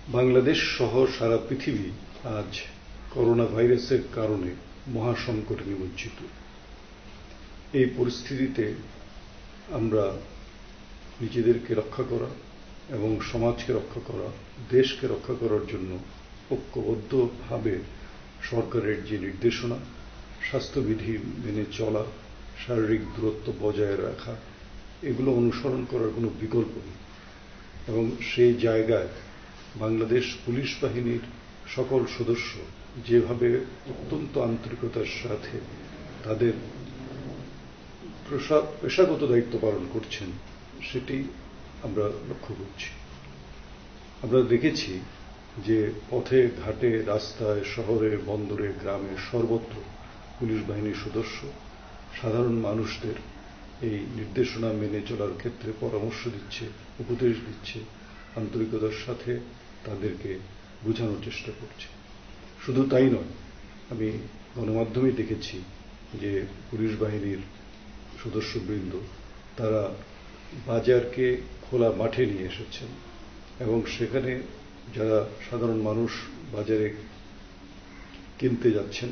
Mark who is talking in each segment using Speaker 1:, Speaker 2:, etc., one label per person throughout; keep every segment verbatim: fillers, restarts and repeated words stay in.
Speaker 1: বাংলাদেশ সহ সারা পৃথিবী আজ করোনা ভাইরাসের কারণে মহাসংকটে নিমজ্জিত। এই পরিস্থিতিতে আমরা নিজেদেরকে রক্ষা করা এবং সমাজকে রক্ষা করা, দেশকে রক্ষা করার জন্য ঐক্যবদ্ধভাবে সরকারের যে নির্দেশনা, স্বাস্থ্যবিধি মেনে চলা, শারীরিক দূরত্ব বজায় রাখা, এগুলো অনুসরণ করার কোনো বিকল্প নেই। এবং সেই জায়গায় বাংলাদেশ পুলিশ বাহিনীর সকল সদস্য যেভাবে অত্যন্ত আন্তরিকতার সাথে তাদের পেশাগত দায়িত্ব পালন করছেন, সেটি আমরা লক্ষ্য করছি। আমরা দেখেছি যে পথে ঘাটে, রাস্তায়, শহরে, বন্দরে, গ্রামে সর্বত্র পুলিশ বাহিনীর সদস্য সাধারণ মানুষদের এই নির্দেশনা মেনে চলার ক্ষেত্রে পরামর্শ দিচ্ছে, উপদেশ দিচ্ছে, আন্তরিকতার সাথে তাদেরকে বোঝানোর চেষ্টা করছে। শুধু তাই নয়, আমি গণমাধ্যমে দেখেছি যে পুলিশ বাহিনীর সদস্যবৃন্দ তারা বাজারকে খোলা মাঠে নিয়ে এসেছেন এবং সেখানে যারা সাধারণ মানুষ বাজারে কিনতে যাচ্ছেন,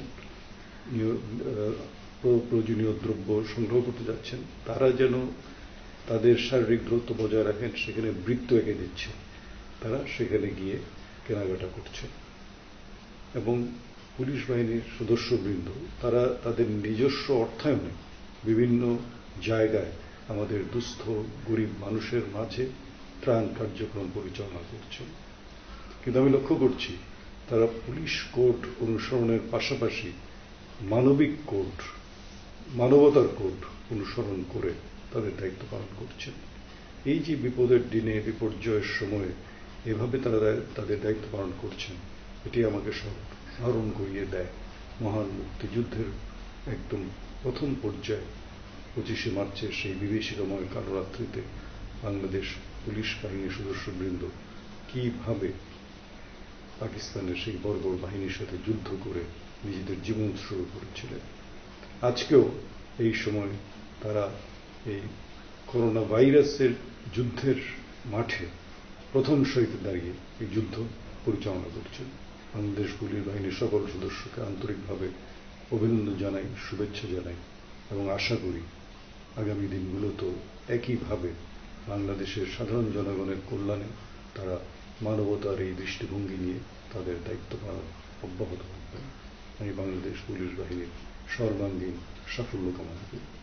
Speaker 1: প্রয়োজনীয় দ্রব্য সংগ্রহ করতে যাচ্ছেন, তারা যেন তাদের শারীরিক দূরত্ব বজায় রাখেন সেখানে বৃত্ত এঁকে দিচ্ছে, তারা সেখানে গিয়ে কেনাকাটা করছে। এবং পুলিশ বাহিনীর সদস্যবৃন্দ তারা তাদের নিজস্ব অর্থায়নে বিভিন্ন জায়গায় আমাদের দুস্থ গরিব মানুষের মাঝে ত্রাণ কার্যক্রম পরিচালনা করছেন। কিন্তু আমি লক্ষ্য করছি তারা পুলিশ কোড অনুসরণের পাশাপাশি মানবিক কোড, মানবতার কোড অনুসরণ করে তাদের দায়িত্ব পালন করছেন। এই যে বিপদের দিনে, বিপর্যয়ের সময়ে এভাবে তারা তাদের দায়িত্ব পালন করছেন, এটি আমাকে স্মরণ করিয়ে দেয় মহান মুক্তিযুদ্ধের একদম প্রথম পর্যায়ে পঁচিশে মার্চের সেই বিভীষিকাময় কালরাত্রিতে বাংলাদেশ পুলিশ বাহিনীর সদস্যবৃন্দ কিভাবে পাকিস্তানের সেই বর্বর বাহিনীর সাথে যুদ্ধ করে নিজেদের জীবন শুরু করেছিলেন। আজকেও এই সময় তারা এই করোনা ভাইরাসের যুদ্ধের মাঠে প্রথম সারিতে দাঁড়িয়ে এই যুদ্ধ পরিচালনা করছেন। বাংলাদেশ পুলিশ বাহিনীর সকল সদস্যকে আন্তরিকভাবে অভিনন্দন জানাই, শুভেচ্ছা জানাই এবং আশা করি আগামী দিনগুলোতেও একইভাবে বাংলাদেশের সাধারণ জনগণের কল্যাণে তারা মানবতার এই দৃষ্টিভঙ্গি নিয়ে তাদের দায়িত্ব পালন অব্যাহত রাখবেন। আমি বাংলাদেশ পুলিশ বাহিনীর সর্বাঙ্গীন সাফল্য কামনা করি।